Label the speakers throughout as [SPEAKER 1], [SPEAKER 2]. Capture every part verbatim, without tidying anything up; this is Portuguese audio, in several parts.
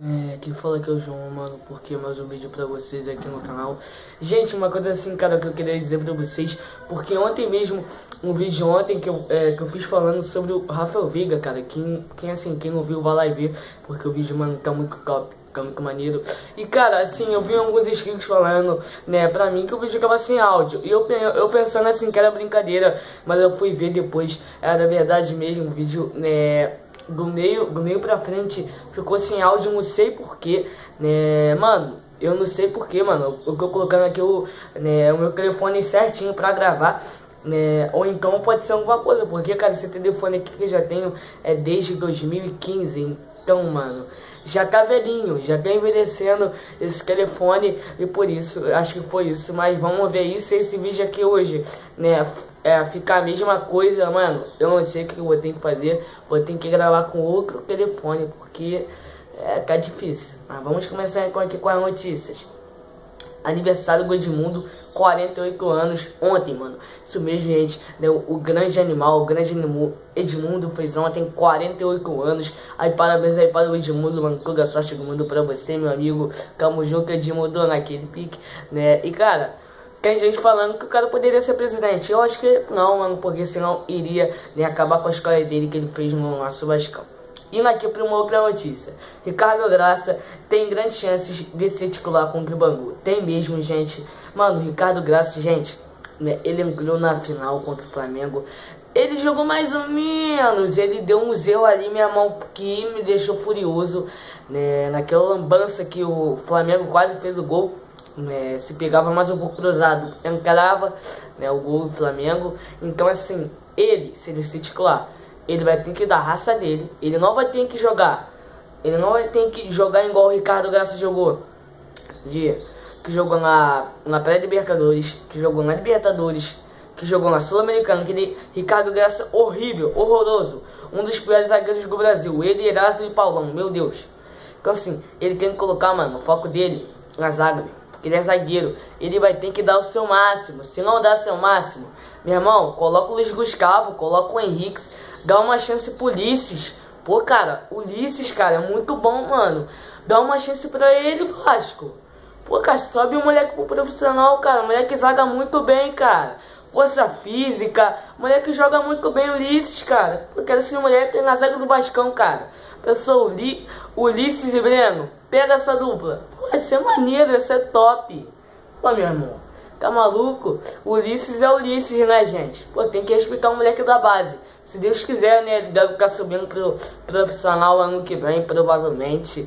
[SPEAKER 1] É, quem fala que é o João, mano, porque mais um vídeo pra vocês aqui no canal. Gente, uma coisa assim, cara, que eu queria dizer pra vocês, porque ontem mesmo, um vídeo ontem que eu, é, que eu fiz falando sobre o Rafael Veiga, cara, quem, quem assim, quem não viu, vai lá e ver, porque o vídeo, mano, tá muito top, tá muito maneiro. E, cara, assim, eu vi alguns inscritos falando, né, pra mim que o vídeo tava sem áudio, e eu, eu pensando assim, que era brincadeira, mas eu fui ver depois, era verdade mesmo, o vídeo, né... Do meio, do meio pra frente ficou sem áudio, não sei porquê, né, mano, eu não sei porquê, mano, eu tô colocando aqui o, né, o meu telefone certinho pra gravar, né, ou então pode ser alguma coisa, porque, cara, esse telefone aqui que eu já tenho é desde dois mil e quinze, então, mano, já tá velhinho, já tá envelhecendo esse telefone e por isso, acho que foi isso, mas vamos ver isso, esse vídeo aqui hoje, né, é, ficar a mesma coisa, mano, eu não sei o que eu vou ter que fazer, vou ter que gravar com outro telefone, porque é, tá difícil, mas vamos começar aqui com as notícias. Aniversário do Edmundo, quarenta e oito anos, ontem, mano. Isso mesmo, gente, né, o, o grande animal, o grande Edmundo fez ontem quarenta e oito anos. Aí parabéns aí para o Edmundo, mano, toda a sorte do mundo pra você, meu amigo. Tamo junto, Edmundo, naquele pique, né. E, cara, tem gente falando que o cara poderia ser presidente. Eu acho que não, mano, porque senão iria, né, acabar com a história dele que ele fez no nosso Vascão. Indo aqui para uma outra notícia. Ricardo Graça tem grandes chances de ser titular contra o Bangu. Tem mesmo, gente. Mano, Ricardo Graça, gente, né, ele entrou na final contra o Flamengo. Ele jogou mais ou menos. Ele deu um zero ali, minha mão, que me deixou furioso, né, naquela lambança que o Flamengo quase fez o gol. Né, se pegava mais um pouco cruzado, encarava, né, o gol do Flamengo. Então, assim, ele, se ele se titular, ele vai ter que dar a raça dele. Ele não vai ter que jogar. Ele não vai ter que jogar igual o Ricardo Graça jogou. De, que jogou na, na pré-libertadores. Que jogou na Libertadores. Que jogou na Sul-Americana. Aquele Ricardo Graça horrível, horroroso. Um dos piores zagueiros do Brasil. Ele, Erasmo e Paulão. Meu Deus. Então assim, ele tem que colocar, mano, o foco dele na zaga. Porque ele é zagueiro. Ele vai ter que dar o seu máximo. Se não dar o seu máximo, meu irmão, coloca o Luiz Gustavo. Coloca o Henrique. Dá uma chance pro Ulisses. Pô, cara, Ulisses, cara, é muito bom, mano. Dá uma chance pra ele, Vasco. Pô, cara, sobe o moleque pro profissional, cara. O moleque joga muito bem, cara. Força física. O moleque joga muito bem, Ulisses, cara. Pô, quero esse moleque na zaga do Vascão, cara. Pessoal, Uli Ulisses e Breno, pega essa dupla. Pô, vai ser maneiro, vai ser top. Pô, meu irmão, tá maluco? Ulisses é Ulisses, né, gente? Pô, tem que respeitar o moleque da base. Se Deus quiser, né, ele deve ficar subindo pro profissional ano que vem, provavelmente,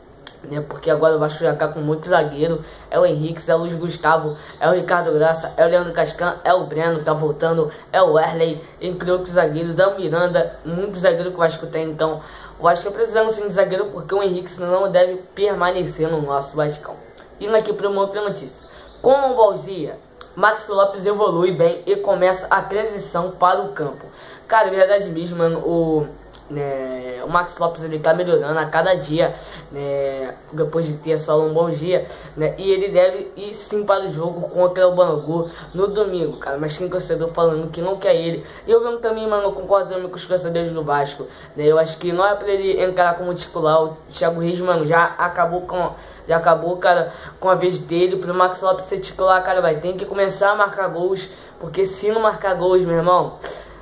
[SPEAKER 1] né, porque agora o Vasco já tá com muito zagueiro. É o Henrique, é o Luiz Gustavo, é o Ricardo Graça, é o Leandro Cascan, é o Breno, tá voltando, é o Wesley, entre outros zagueiros, é o Miranda, muito zagueiro que o Vasco tem. Então, o Vasco tá precisando sim de zagueiro, porque o Henrique senão não deve permanecer no nosso Vascão. Indo aqui para uma outra notícia. Com o Balzia, Max Lopes evolui bem e começa a transição para o campo. Cara, é verdade mesmo, mano, o, né, o Max Lopes, ele tá melhorando a cada dia, né, depois de ter só um bom dia, né, e ele deve ir sim para o jogo contra o Bangu no domingo, cara, mas tem torcedor falando que não quer ele, e eu mesmo também, mano, eu concordo com os torcedores do Vasco, né, eu acho que não é pra ele entrar como titular. O Thiago Reis, mano, já acabou com, já acabou, cara, com a vez dele. Pro Max Lopes ser titular, cara, vai ter que começar a marcar gols, porque se não marcar gols, meu irmão,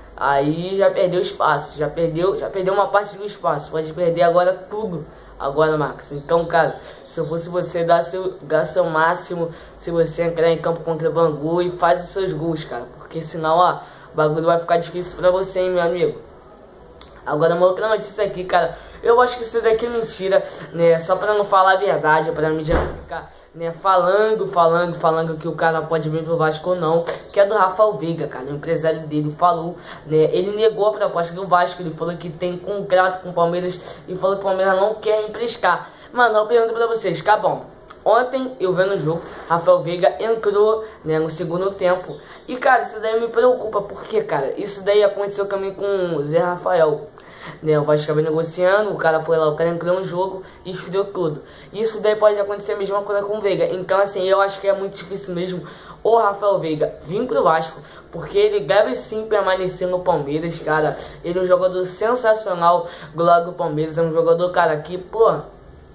[SPEAKER 1] aí já perdeu espaço, já perdeu, já perdeu uma parte do espaço, pode perder agora tudo, agora, Max. Então, cara, se eu fosse você, dá seu, dá seu máximo, se você entrar em campo contra o Bangu e faz os seus gols, cara, porque senão, ó, o bagulho vai ficar difícil pra você, hein, meu amigo. Agora, uma outra notícia aqui, cara, eu acho que isso daqui é mentira, né, só pra não falar a verdade, pra mim já ficar, né, falando, falando, falando que o cara pode vir pro Vasco ou não, que é do Rafael Veiga, cara, o empresário dele falou, né, ele negou a proposta do Vasco, ele falou que tem contrato com o Palmeiras e falou que o Palmeiras não quer emprestar. Mano, eu pergunto pra vocês, tá bom, ontem eu vendo o jogo, Rafael Veiga entrou, né, no segundo tempo, e cara, isso daí me preocupa, porque, cara, isso daí aconteceu também com o Zé Rafael. Né, o Vasco estava negociando, o cara foi lá, o cara entrou no jogo e esfriou tudo. Isso daí pode acontecer a mesma coisa com o Veiga. Então assim, eu acho que é muito difícil mesmo o Rafael Veiga vir pro Vasco, porque ele deve sim permanecer no Palmeiras, cara. Ele é um jogador sensacional do lado do Palmeiras, é um jogador, cara, que, pô,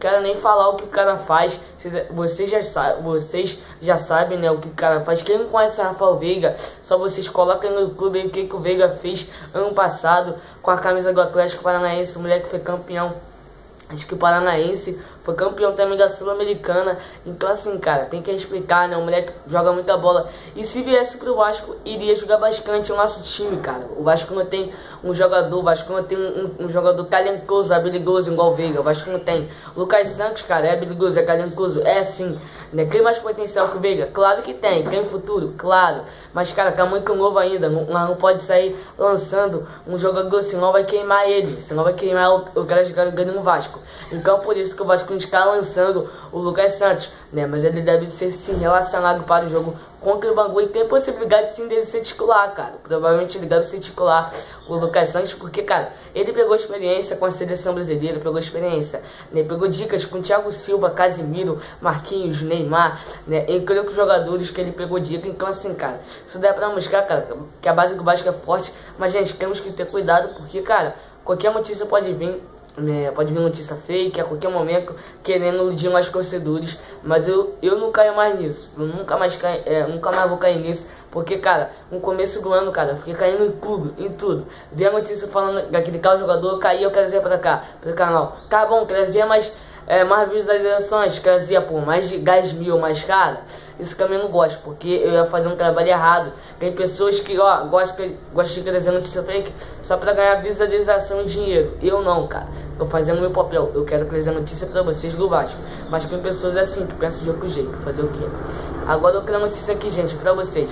[SPEAKER 1] quero nem falar o que o cara faz. Vocês já, sa vocês já sabem, né, o que o cara faz. Quem não conhece o Rafael Veiga, só vocês colocam no YouTube aí o que, que o Veiga fez ano passado com a camisa do Atlético Paranaense. O moleque foi campeão. Acho que o Paranaense foi campeão também da Sul-Americana. Então assim, cara, tem que explicar, né? O moleque joga muita bola. E se viesse pro Vasco, iria jogar bastante o nosso time, cara. O Vasco não tem um jogador, o Vasco não tem um, um, um jogador talentoso, habilidoso igual o Veiga. O Vasco não tem. O Lucas Santos, cara, é habilidoso, é talentoso, é sim. Né? Tem mais potencial que o Veiga? Claro que tem. Tem futuro? Claro. Mas, cara, tá muito novo ainda. Não, não pode sair lançando um jogador, senão vai queimar ele. Senão vai queimar o, o cara jogando no Vasco. Então, por isso que o Vasco está lançando o Lucas Santos, né? Mas ele deve ser, sim, relacionado para o jogo contra o Bangu. E tem possibilidade, sim, dele ser titular, cara. Provavelmente ele deve ser titular, o Lucas Santos, porque, cara, ele pegou experiência com a seleção brasileira, pegou experiência, né? Pegou dicas com Thiago Silva, Casimiro, Marquinhos, Neymar, né? Entre outros jogadores que ele pegou dica. Então, assim, cara, isso dá pra mostrar, cara, que a base do Vasco é forte. Mas, gente, temos que ter cuidado, porque, cara, qualquer notícia pode vir. É, pode vir notícia fake a qualquer momento, querendo iludir mais torcedores. Mas eu, eu não caio mais nisso. Eu nunca mais, caio, é, nunca mais vou cair nisso. Porque, cara, no começo do ano, cara, eu fiquei caindo em tudo, em tudo. Vi a notícia falando daquele tal jogador, eu caí, eu trazia pra cá, pro canal. Tá bom, trazia mais, é, mais visualizações, trazia, pô, mais de dez mil, mais, cara. Isso também não gosto, porque eu ia fazer um trabalho errado. Tem pessoas que, ó, gostam, gostam de trazer notícia fake só pra ganhar visualização e dinheiro. Eu não, cara. Tô fazendo meu papel. Eu quero trazer notícia pra vocês do Vasco. Mas tem pessoas assim, que pensam de outro jeito. Fazer o quê? Agora eu quero notícia aqui, gente, pra vocês.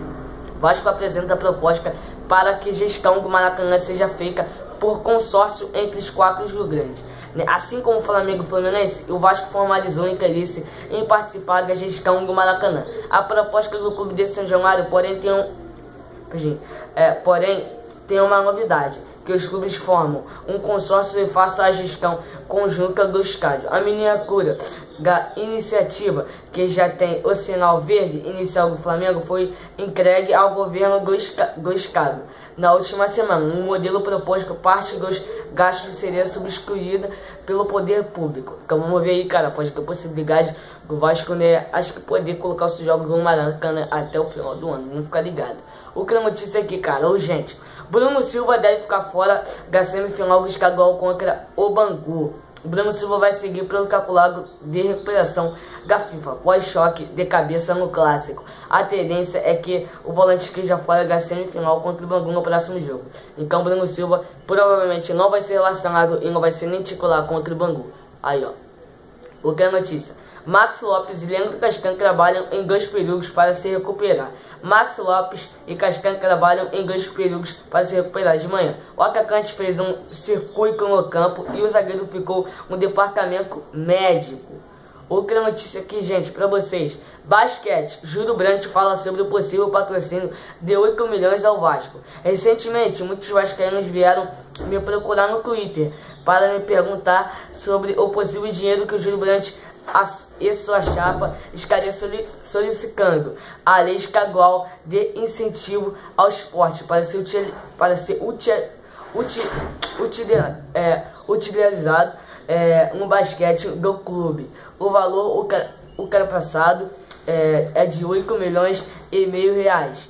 [SPEAKER 1] Vasco apresenta a proposta para que gestão do Maracanã seja feita por consórcio entre os quatro Rio Grandes. Assim como o Flamengo e o Fluminense, o Vasco formalizou o interesse em participar da gestão do Maracanã. A proposta do clube de São Januário, porém, tem, um, é, porém, tem uma novidade, que os clubes formam um consórcio e façam a gestão conjunta do estádio. A miniatura da iniciativa, que já tem o sinal verde inicial do Flamengo, foi entregue ao governo do, do estado na última semana. Um modelo proposto que parte dos gastos seria substituída pelo poder público. Então vamos ver aí, cara, pode ter possibilidade do Vasco, né, acho que poder colocar os jogos no Maracanã até o final do ano. Vamos ficar ligado. O que é notícia aqui, cara, urgente. Bruno Silva deve ficar fora da semifinal do estadual contra o Bangu. Bruno Silva vai seguir pelo calculado de recuperação da FIFA após choque de cabeça no clássico. A tendência é que o volante esteja fora da semifinal contra o Bangu no próximo jogo. Então Bruno Silva provavelmente não vai ser relacionado e não vai ser nem titular contra o Bangu. Aí, ó. Outra notícia. Max Lopes e Leandro Castan trabalham em dois períodos para se recuperar. Max Lopes e Castan trabalham em dois períodos para se recuperar de manhã. O atacante fez um circuito no campo e o zagueiro ficou no departamento médico. Outra notícia aqui, gente, para vocês. Basquete. Júlio Brandt fala sobre o possível patrocínio de oito milhões ao Vasco. Recentemente, muitos vascaínos vieram me procurar no Twitter para me perguntar sobre o possível dinheiro que o Júlio Brandt e sua chapa estaria solicitando a lei estadual de incentivo ao esporte para ser, util, para ser util, util, util, é, utilizado é, no basquete do clube. O valor, o, o cara passado, é, é de oito milhões e meio reais.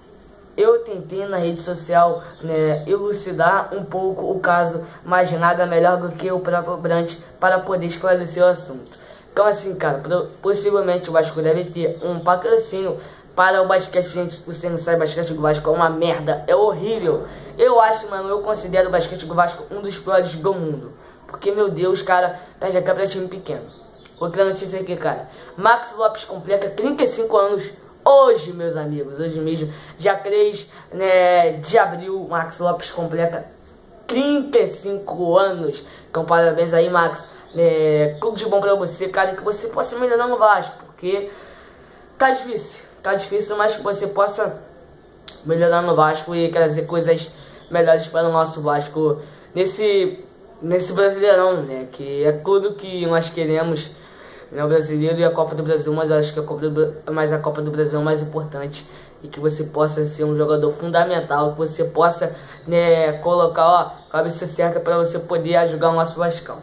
[SPEAKER 1] Eu tentei na rede social, né, elucidar um pouco o caso, mas nada melhor do que o próprio Brandt para poder esclarecer o assunto. Então assim, cara, possivelmente o Vasco deve ter um patrocínio para o basquete. Gente, você não sabe, basquete do Vasco é uma merda, é horrível. Eu acho, mano, eu considero o basquete do Vasco um dos piores do mundo. Porque, meu Deus, cara, perde a cara pra time pequeno. Outra notícia aqui, cara. Max Lopes completa trinta e cinco anos hoje, meus amigos. Hoje mesmo, dia três, né, de abril, Max Lopes completa trinta e cinco anos. Então, parabéns aí, Max. É, tudo de bom pra você, cara, que você possa melhorar no Vasco, porque tá difícil, tá difícil, mas que você possa melhorar no Vasco e trazer coisas melhores para o nosso Vasco nesse, nesse Brasileirão, né, que é tudo que nós queremos, né, o Brasileiro e a Copa do Brasil, mas eu acho que a Copa do, mas a Copa do Brasil é mais importante, e que você possa ser um jogador fundamental, que você possa, né, colocar, ó, a cabeça certa para você poder ajudar o nosso Vascão.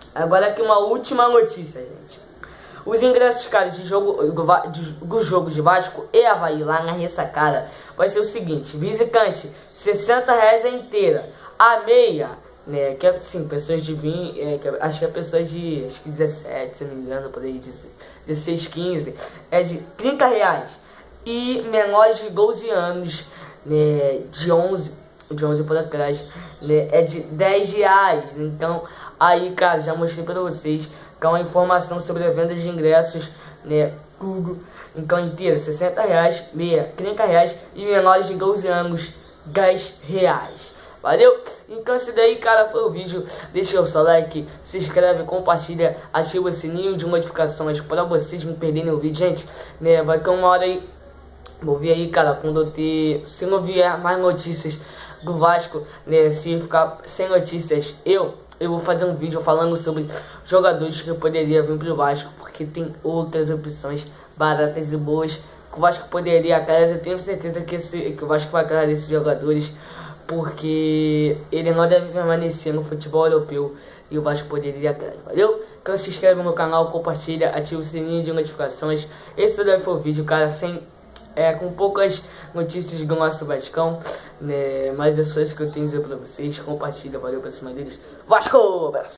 [SPEAKER 1] Agora aqui uma última notícia, gente. Os ingressos, cara, de jogo, do, de, do jogo de Vasco e Avaí lá na Ressacada vai ser o seguinte: visitante, sessenta reais a inteira. A meia, né, que é assim, pessoas de vinte, é, que, acho que é pessoas de, acho que dezessete, se não me engano, por aí, dezesseis, quinze, é de trinta reais. E menores de doze anos, né, de onze, de onze por atrás, né, é de dez reais. Então, aí, cara, já mostrei pra vocês que é uma informação sobre a venda de ingressos, né, Google. Então, inteira, sessenta reais, meia, trinta reais e menores de doze anos, dez reais. Valeu? Então esse daí, cara, foi o vídeo. Deixa o seu like, se inscreve, compartilha, ativa o sininho de notificações para vocês não perderem o vídeo, gente, né? Vai ter uma hora aí, vou ver aí, cara, quando eu ter, se não vier mais notícias do Vasco, né, se ficar sem notícias, eu eu vou fazer um vídeo falando sobre jogadores que poderia vir pro Vasco, porque tem outras opções baratas e boas que o Vasco poderia atrás. Eu tenho certeza que, esse, que o Vasco vai atrás desses jogadores, porque ele não deve permanecer no futebol europeu e o Vasco poderia ir atrás, valeu? Então se inscreve no canal, compartilha, ativa o sininho de notificações. Esse daí foi o vídeo, cara, sem, é, com poucas notícias do nosso Vascão, né? Mas é só isso que eu tenho a dizer pra vocês. Compartilha, valeu pra cima deles. Vasco! Abraço!